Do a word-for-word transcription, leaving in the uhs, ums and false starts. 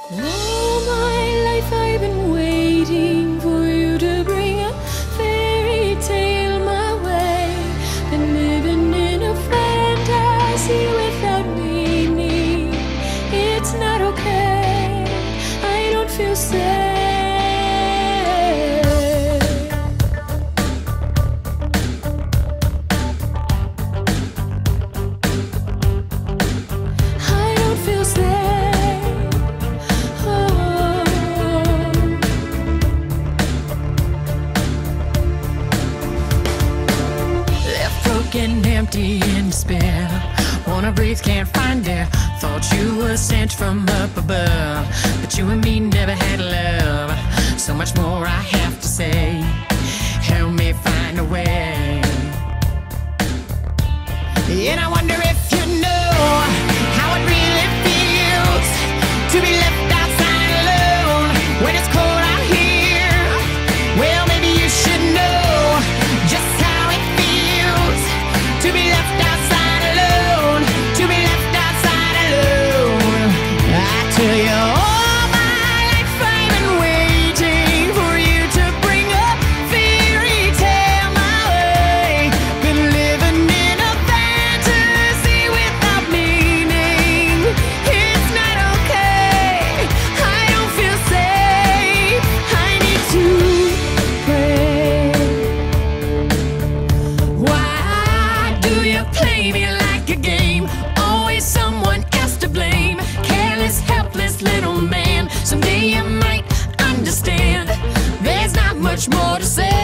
All my life I've been waiting for you to bring a fairy tale my way. Been living in a fantasy without meaning. It's not okay, I don't feel safe. I don't feel safe. Oh. Left broken, empty, in despair. Wanna breathe, can't find air. Thought you were sent from up above, but you and me never had love. So much more I have to say. Help me find a way. And I wonder if you know how it really feels to be left outside alone when it's cold out here. Well, maybe you should know just how it feels to be left outside alone, to be left outside alone. I tell you, all my life I've been waiting for you to bring a fairy tale my way. Been living in a fantasy without meaning. It's not okay, I don't feel safe. I need to pray. Why do you play me like a game? Always someone else to blame. Careless, helpless little man. Someday you might understand. There's not much more to say.